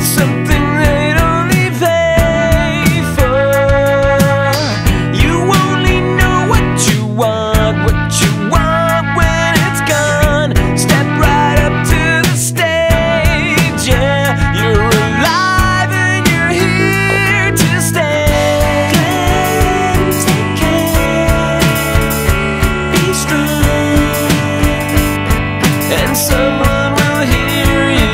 something they'd only pay for. You only know what you want when it's gone. Step right up to the stage, yeah. You're alive and you're here to stay. Take care, be strong, and someone will hear you.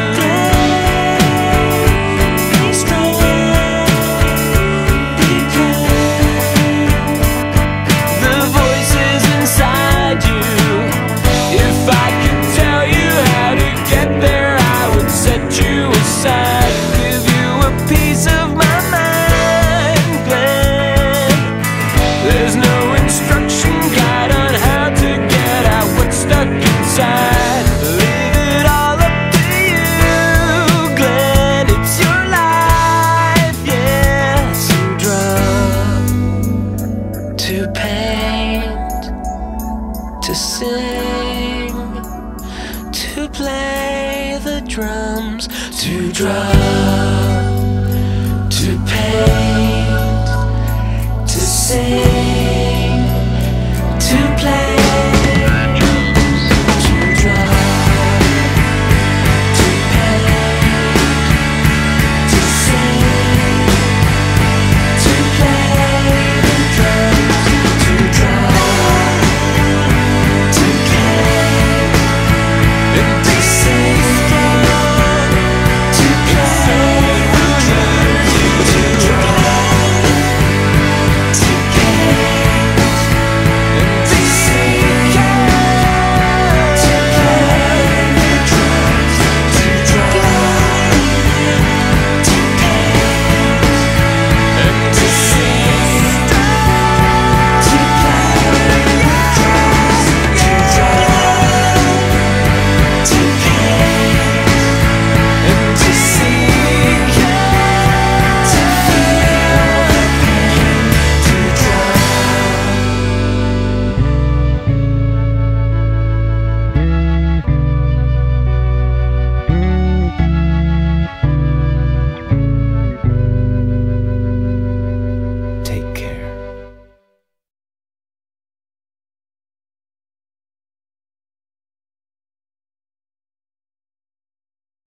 Be strong, be kind. The voices inside you. If I could tell you how to get there, I would set you aside, give you a piece of my mind plan. There's no instruction guide on how to get out what's stuck inside. Leave it all up to you, Glenn. It's your life, yeah. To draw, to paint, to sing, to play the drums, to draw.